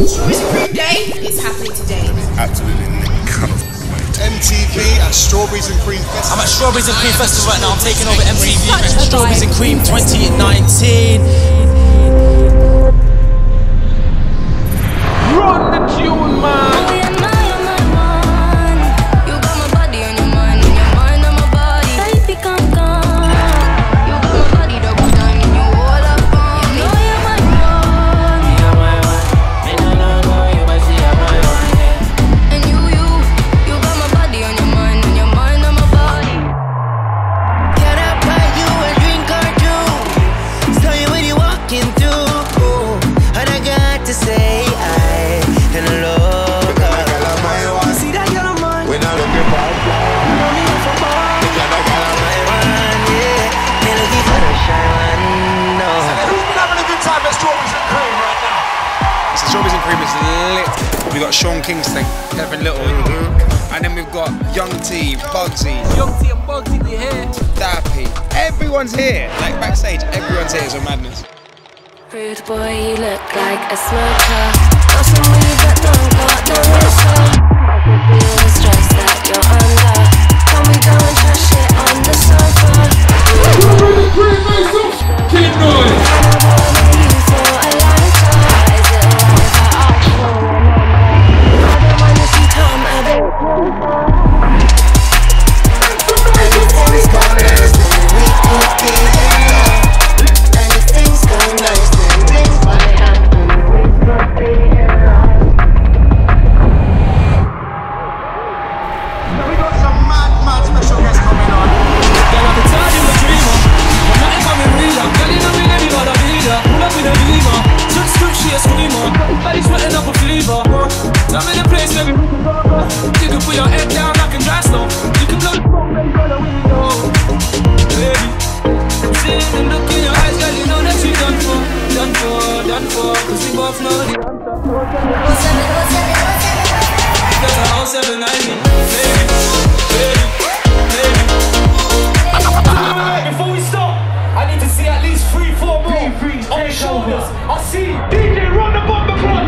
Strawberries and Cream Day is happening today. Absolutely can't wait. MTV at Strawberries and Cream Festival. I'm at Strawberries and Cream Festival right now. I'm taking over MTV. Strawberries and Cream 2019. Run the tune, man. Strawberries and Cream is lit. We got Sean Kingston, Kevin Little, and then we've got Young T, Bugsy. Young T and Bugsy, we here. Dappy. Everyone's here. Like backstage, everyone's here. It's a madness. Rude boy, you look like a smoker. Got some weed but don't got no liquor. I can feel the stress that you're under. Can we go and trash it on the sofa? Strawberries and Cream, make some f***ing noise. I'm in a place where you can put your head down like a dry stone. You can blow the smoke, baby, by the window. Baby, I'm sitting and look in your eyes, girl, you know that you're done for. Cause we both know the answer. Because I'm all 7, I mean, baby. Before we stop, I need to see at least 3-4 more on the shoulders. I see DJ run the bumper clutch.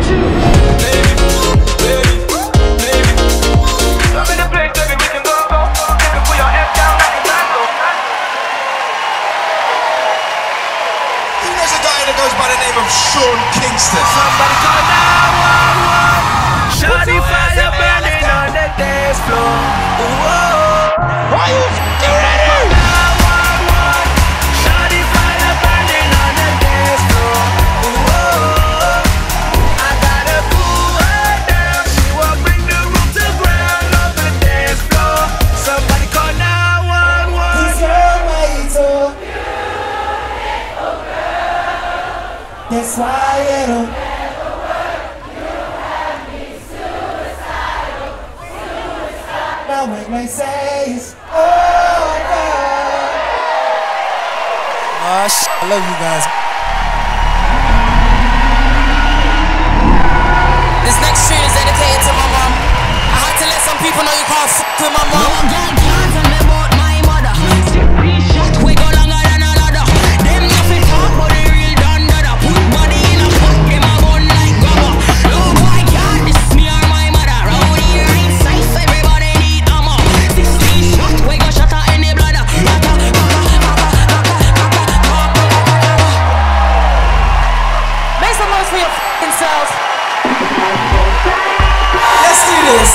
Goes by the name of Sean Kingston. Somebody call 911. Shawty fire burning on the dance floor. Are you ready? 911. Shawty fire burning on the dance floor. I gotta cool her down. She won't bring the room to ground on the dance floor. Somebody call 911. He's your waiter. That's why it'll never work. You have me suicidal. Now when they say it's over. I love you guys. This next tune is dedicated to my mom. I had to let some people know you can't f*** with my mom. We go longer than a ladder. Them nothing talk but they real done dada. Put money in a pot, them a bun like grabber. Oh boy, God, this me or my mother. Round here in safe, everybody need ammo. 16 shot, we go shot her in the bladder. Make some noise for your f***ing selves. Let's do this.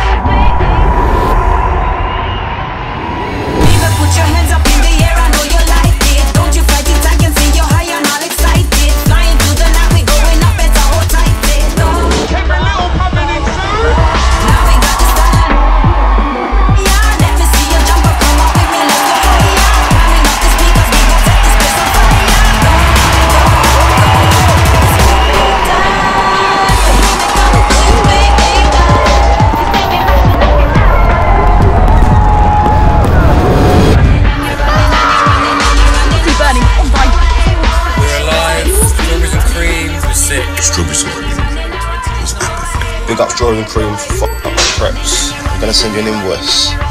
Even put your hands up in the air, I know you like it. Don't you fight it, I can see you're high and all excited. Flying through the night, we going up, better hold tight. Kevin Little coming in soon. Now we got the style. Yeah, let me see you jump up, come up with me, let's go higher. Climbing up the speakers, we gon' set this place on fire. We're alive. Strawberries and Cream was sick. Strawberries and Cream was epic. Big up Strawberries and Cream for f***ing up my preps. I'm gonna send you an invoice.